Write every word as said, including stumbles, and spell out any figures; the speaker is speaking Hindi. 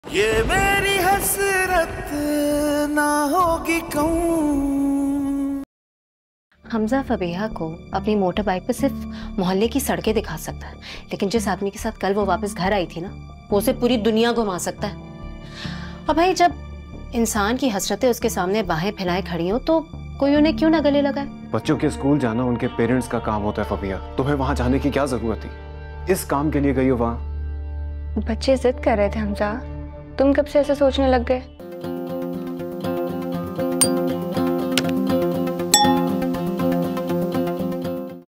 ये मेरी हसरत ना होगी कहूं। हमजा फबीहा को अपनी मोटर बाइक पर सिर्फ मोहल्ले की सड़कें दिखा सकता है, लेकिन जिस आदमी के साथ कल वो वापस घर आई थी ना, वो उसे पूरी दुनिया घुमा सकता है। और भाई, जब इंसान की हसरतें उसके सामने बाहें फैलाए खड़ी हो तो कोई उन्हें क्यों ना गले लगाए। बच्चों के स्कूल जाना उनके पेरेंट्स का काम होता है फबीहा, तुम्हें वहां जाने की क्या जरूरत थी? इस काम के लिए गई हो वहां? बच्चे जिद कर रहे थे हमजा, तुम कब से ऐसे सोचने लग गए?